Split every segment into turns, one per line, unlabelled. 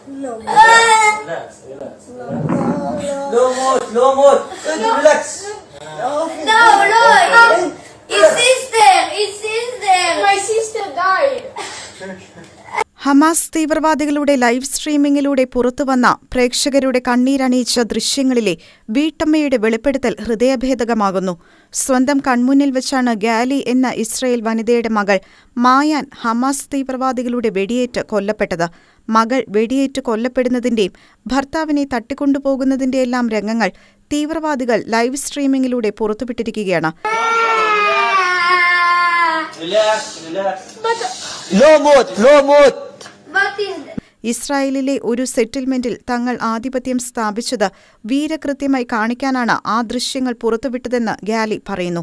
Slow mode. Relax.
No, his sister. My sister died.
Hamas തീവ്രവാദികളുടെ live സ്ട്രീമിംഗിലൂടെ പുറത്തുവന്ന പ്രേക്ഷകരുടെ കണ്ണീരണിയിച്ച ദൃശ്യങ്ങളിലെ വീട്ടമ്മയുടെ വെളിപ്പെടുത്തൽ ഹൃദയഭേദകമാകുന്നു. സ്വന്തം കൺമുന്നിൽ വെച്ചാണ് ഗാലി എന്ന ഇസ്രയേൽ വനിതയുടെ മകൾ മായാൻ ഹമാസ് തീവ്രവാദികളുടെ വെടിയേറ്റ് കൊല്ലപ്പെട്ടത്. മകൾ വെടിയേറ്റ് കൊല്ലപ്പെടുന്നതിന്റെയും ഭർത്താവിനെ തട്ടിക്കൊണ്ടുപോകുന്നതിന്റെയെല്ലാം രംഗങ്ങൾ തീവ്രവാദികൾ ലൈവ് സ്ട്രീമിംഗിലൂടെ പുറത്തുവിട്ടിരിക്കുകയാണ്. ഇസ്രായേലിലെ ഒരു സെറ്റിൽമെന്റിൽ തങ്ങൾ ആധിപത്യം സ്ഥാപിച്ചത് വീരകൃത്യമായി കാണിക്കാനാണ് ആ ദൃശ്യങ്ങൾ പുറത്തുവിട്ടതെന്ന് ഗാലി പറയുന്നു.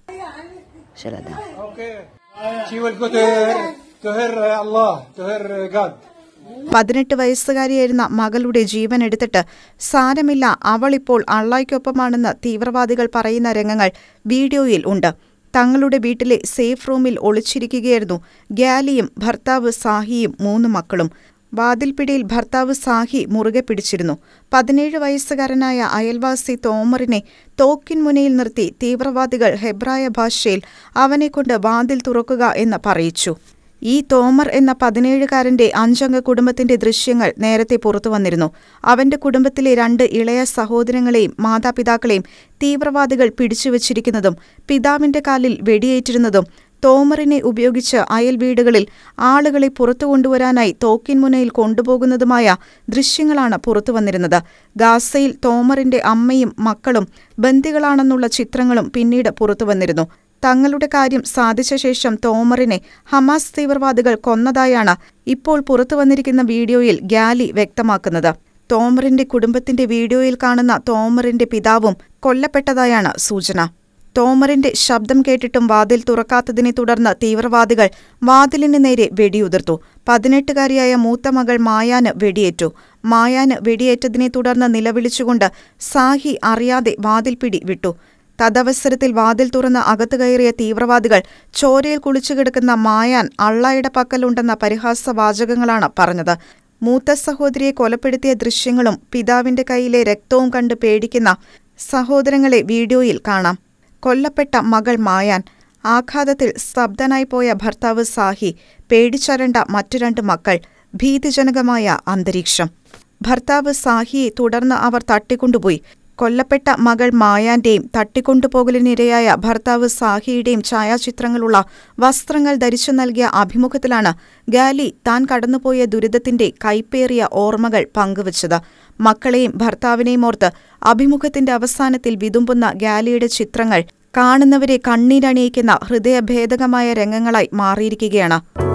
18 വയസ്സുകാരിയായിരുന്ന മകളുടെ ജീവൻ എടുത്തിട്ട് സാരമില്ല, അവളിപ്പോൾ അള്ളായ്ക്കൊപ്പമാണെന്ന് തീവ്രവാദികൾ പറയുന്ന രംഗങ്ങൾ വീഡിയോയിൽ ഉണ്ട്. തങ്ങളുടെ വീട്ടിലെ സേഫ് റൂമിൽ ഒളിച്ചിരിക്കുകയായിരുന്നു ഗാലിയും ഭർത്താവ് സാഹിയും 3 മക്കളും. വാതിൽപ്പിടിയിൽ ഭർത്താവ് സാഹി മുറുകെ പിടിച്ചിരുന്നു. 17 വയസ്സുകാരനായ അയൽവാസി തോമറിനെ തോക്കിൻ മുനയിൽ നിർത്തി തീവ്രവാദികൾ ഹെബ്രായ ഭാഷയിൽ അവനെക്കൊണ്ട് വാതിൽ തുറക്കുക എന്ന് പറയിച്ചു. ഈ തോമർ എന്ന 17-കാരന്റെ 5-അംഗ കുടുംബത്തിന്റെ ദൃശ്യങ്ങൾ നേരത്തെ പുറത്തുവന്നിരുന്നു. അവന്റെ കുടുംബത്തിലെ 2 ഇളയ സഹോദരങ്ങളെയും മാതാപിതാക്കളെയും തീവ്രവാദികൾ പിടിച്ചുവച്ചിരിക്കുന്നതും പിതാവിന്റെ കാലിൽ വെടിയേറ്റിരുന്നതും തോമറിനെ ഉപയോഗിച്ച് അയൽ വീടുകളിൽ ആളുകളെ പുറത്തുകൊണ്ടുവരാനായി തോക്കിൻമുനയിൽ കൊണ്ടുപോകുന്നതുമായ ദൃശ്യങ്ങളാണ് പുറത്തുവന്നിരുന്നത്. ഗാസയിൽ തോമറിന്റെ അമ്മയും മക്കളും ബന്ദികളാണെന്നുള്ള ചിത്രങ്ങളും പിന്നീട് പുറത്തുവന്നിരുന്നു. തങ്ങളുടെ കാര്യം സാധിച്ച ശേഷം തോമറിനെ ഹമാസ് തീവ്രവാദികൾ കൊന്നതായാണ് ഇപ്പോൾ പുറത്തുവന്നിരിക്കുന്ന വീഡിയോയിൽ ഗാലി വ്യക്തമാക്കുന്നത്. തോമറിന്റെ കുടുംബത്തിന്റെ വീഡിയോയിൽ കാണുന്ന തോമറിന്റെ പിതാവും കൊല്ലപ്പെട്ടതായാണ് സൂചന. തോമറിന്റെ ശബ്ദം കേട്ടിട്ടും വാതിൽ തുറക്കാത്തതിനെ തുടർന്ന് തീവ്രവാദികൾ വാതിലിന് നേരെ വെടിയുതിർത്തു. 18-കാരിയായ മൂത്ത മകൾ മായാന് വെടിയേറ്റു. മായാന് വെടിയേറ്റതിനെ തുടർന്ന് നിലവിളിച്ചുകൊണ്ട് സാഹി അറിയാതെ വാതിൽപ്പിടി വിട്ടു. തദവസരത്തിൽ വാതിൽ തുറന്ന് അകത്തു കയറിയ തീവ്രവാദികൾ ചോരയിൽ കുളിച്ചുകിടക്കുന്ന മായാൻ അള്ളായുടെ പക്കലുണ്ടെന്ന പരിഹാസവാചകങ്ങളാണ് പറഞ്ഞത്. മൂത്ത സഹോദരിയെ കൊലപ്പെടുത്തിയ ദൃശ്യങ്ങളും പിതാവിന്റെ കൈയിലെ രക്തവും കണ്ട് പേടിക്കുന്ന സഹോദരങ്ങളെ വീഡിയോയിൽ കാണാം. കൊല്ലപ്പെട്ട മകൾ മായാൻ, ആഘാതത്തിൽ സ്തബ്ധനായി പോയ ഭർത്താവ് സാഹി, പേടിച്ചരണ്ട മറ്റു 2 മക്കൾ, ഭീതിജനകമായ അന്തരീക്ഷം. ഭർത്താവ് സാഹിയെ തുടർന്ന് അവർ തട്ടിക്കൊണ്ടുപോയി. കൊല്ലപ്പെട്ട മകൾ മായാന്റെയും തട്ടിക്കൊണ്ടുപോകലിനിരയായ ഭർത്താവ് സാഹിയുടെയും ഛായാചിത്രങ്ങളുള്ള വസ്ത്രങ്ങൾ ധരിച്ചു നൽകിയ അഭിമുഖത്തിലാണ് ഗാലി താൻ കടന്നുപോയ ദുരിതത്തിന്റെ കൈപ്പേറിയ ഓർമ്മകൾ പങ്കുവച്ചത്. മക്കളെയും ഭർത്താവിനെയും ഓർത്ത് അഭിമുഖത്തിന്റെ അവസാനത്തിൽ വിതുമ്പുന്ന ഗാലിയുടെ ചിത്രങ്ങൾ കാണുന്നവരെ കണ്ണീരണിയിക്കുന്ന ഹൃദയഭേദകമായ രംഗങ്ങളായി മാറിയിരിക്കുകയാണ്.